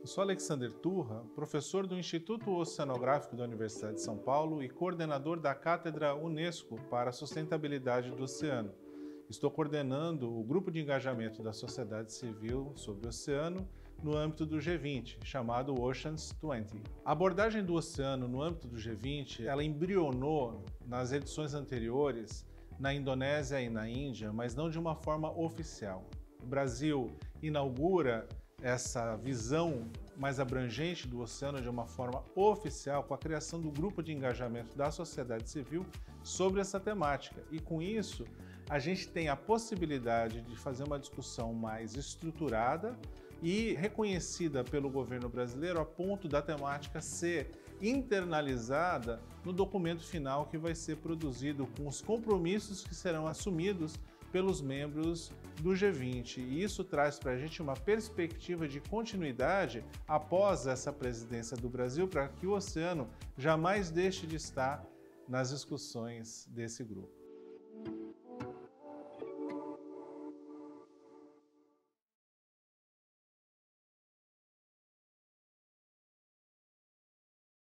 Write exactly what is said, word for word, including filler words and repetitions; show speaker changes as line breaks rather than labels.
Eu sou Alexander Turra, professor do Instituto Oceanográfico da Universidade de São Paulo e coordenador da Cátedra Unesco para a Sustentabilidade do Oceano. Estou coordenando o grupo de engajamento da sociedade civil sobre o oceano no âmbito do G vinte, chamado Oceans vinte. A abordagem do oceano no âmbito do G vinte, ela embrionou nas edições anteriores na Indonésia e na Índia, mas não de uma forma oficial. O Brasil inaugura essa visão mais abrangente do oceano de uma forma oficial com a criação do grupo de engajamento da sociedade civil sobre essa temática. E com isso, a gente tem a possibilidade de fazer uma discussão mais estruturada e reconhecida pelo governo brasileiro a ponto da temática ser internalizada no documento final que vai ser produzido com os compromissos que serão assumidos pelos membros do G vinte. E isso traz para a gente uma perspectiva de continuidade após essa presidência do Brasil para que o oceano jamais deixe de estar nas discussões desse grupo.